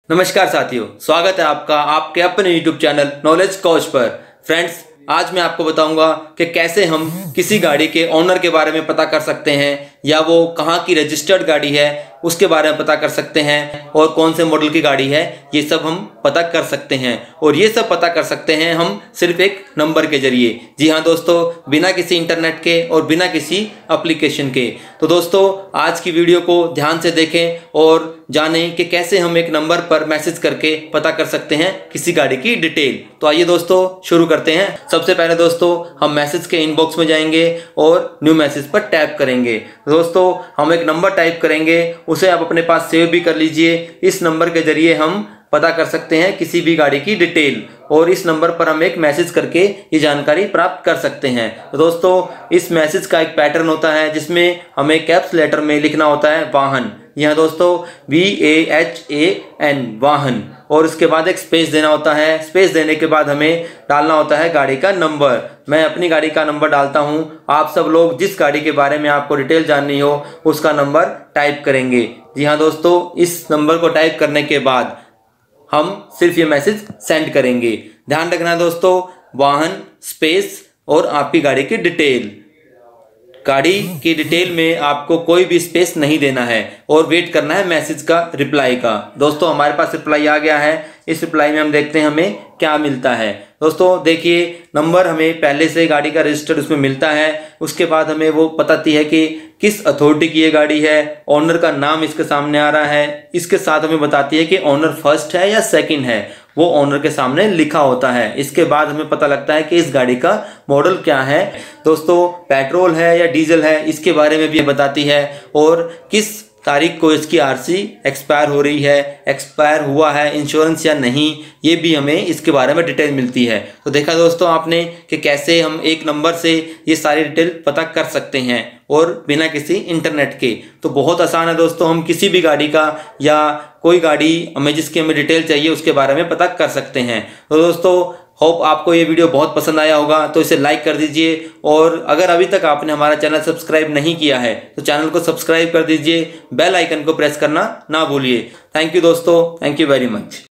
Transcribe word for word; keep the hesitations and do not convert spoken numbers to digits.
नमस्कार साथियों, स्वागत है आपका आपके अपने यूट्यूब चैनल नॉलेज कोच पर। फ्रेंड्स, आज मैं आपको बताऊंगा कि कैसे हम किसी गाड़ी के ओनर के बारे में पता कर सकते हैं या वो कहाँ की रजिस्टर्ड गाड़ी है उसके बारे में पता कर सकते हैं और कौन से मॉडल की गाड़ी है ये सब हम पता कर सकते हैं। और ये सब पता कर सकते हैं हम सिर्फ एक नंबर के जरिए। जी हाँ दोस्तों, बिना किसी इंटरनेट के और बिना किसी एप्लीकेशन के। तो दोस्तों, आज की वीडियो को ध्यान से देखें और जानें कि कैसे हम एक नंबर पर मैसेज करके पता कर सकते हैं किसी गाड़ी की डिटेल। तो आइए दोस्तों शुरू करते हैं। सबसे पहले दोस्तों हम मैसेज के इनबॉक्स में जाएंगे और न्यू मैसेज पर टैप करेंगे। दोस्तों हम एक नंबर टाइप करेंगे, उसे आप अपने पास सेव भी कर लीजिए। इस नंबर के जरिए हम पता कर सकते हैं किसी भी गाड़ी की डिटेल और इस नंबर पर हम एक मैसेज करके ये जानकारी प्राप्त कर सकते हैं। तो दोस्तों इस मैसेज का एक पैटर्न होता है जिसमें हमें कैप्स लेटर में लिखना होता है वाहन। यहाँ दोस्तों V A H A N वाहन, और उसके बाद एक स्पेस देना होता है। स्पेस देने के बाद हमें डालना होता है गाड़ी का नंबर। मैं अपनी गाड़ी का नंबर डालता हूँ। आप सब लोग जिस गाड़ी के बारे में आपको डिटेल जाननी हो उसका नंबर टाइप करेंगे। जी हाँ दोस्तों, इस नंबर को टाइप करने के बाद हम सिर्फ ये मैसेज सेंड करेंगे। ध्यान रखना है दोस्तों, वाहन स्पेस और आपकी गाड़ी की डिटेल। गाड़ी की डिटेल में आपको कोई भी स्पेस नहीं देना है और वेट करना है मैसेज का रिप्लाई का। दोस्तों हमारे पास रिप्लाई आ गया है। इस रिप्लाई में हम देखते हैं हमें क्या मिलता है। दोस्तों देखिए, नंबर हमें पहले से गाड़ी का रजिस्टर्ड उसमें मिलता है। उसके बाद हमें वो बताती है कि किस अथॉरिटी की ये गाड़ी है। ऑनर का नाम इसके सामने आ रहा है। इसके साथ हमें बताती है कि ऑनर फर्स्ट है या सेकंड है, वो ऑनर के सामने लिखा होता है। इसके बाद हमें पता लगता है कि इस गाड़ी का मॉडल क्या है। दोस्तों पेट्रोल है या डीजल है इसके बारे में भी बताती है, और किस तारीख को इसकी आरसी एक्सपायर हो रही है, एक्सपायर हुआ है इंश्योरेंस या नहीं, ये भी हमें इसके बारे में डिटेल मिलती है। तो देखा दोस्तों आपने कि कैसे हम एक नंबर से ये सारी डिटेल पता कर सकते हैं और बिना किसी इंटरनेट के। तो बहुत आसान है दोस्तों, हम किसी भी गाड़ी का या कोई गाड़ी हमें जिसकी हमें डिटेल चाहिए उसके बारे में पता कर सकते हैं। तो दोस्तों होप आपको ये वीडियो बहुत पसंद आया होगा, तो इसे लाइक कर दीजिए। और अगर अभी तक आपने हमारा चैनल सब्सक्राइब नहीं किया है तो चैनल को सब्सक्राइब कर दीजिए, बेल आइकन को प्रेस करना ना भूलिए। थैंक यू दोस्तों, थैंक यू वेरी मच।